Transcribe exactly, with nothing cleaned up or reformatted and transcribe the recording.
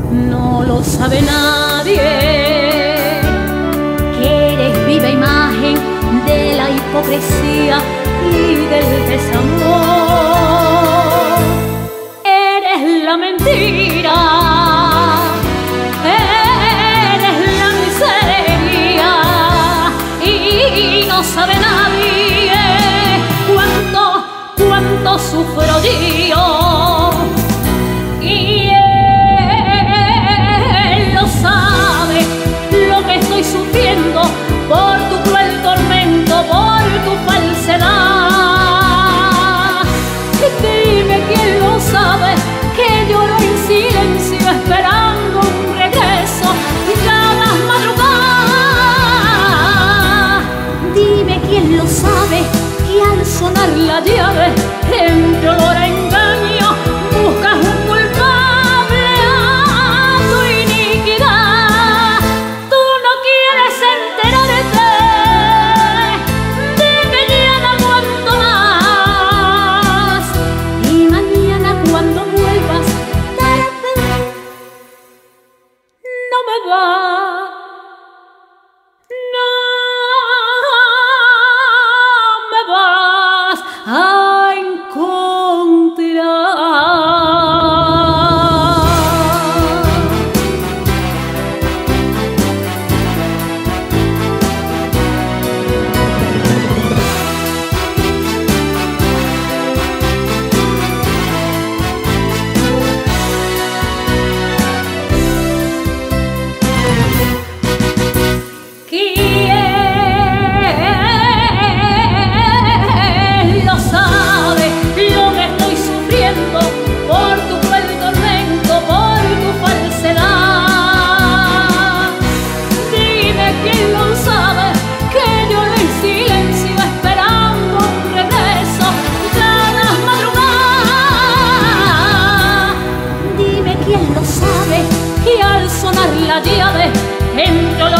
no lo sabe nadie, que eres viva imagen de la hipocresía y del desamor. Eres la mentira, eres la miseria, y no sabe nadie cuánto, cuánto sufro yo. Y él lo sabe, lo que estoy sufriendo por tu cruel tormento, por tu falsedad. Dime quién lo sabe, que lloro en silencio esperando un regreso cada madrugada. Dime quién lo sabe, que al sonar la llave entre olor a engaño buscas un culpable a tu iniquidad. Tú no quieres enterarte de que ya no aguanto más, y mañana cuando vuelvas tarde no me vas, no me vas a la llave entre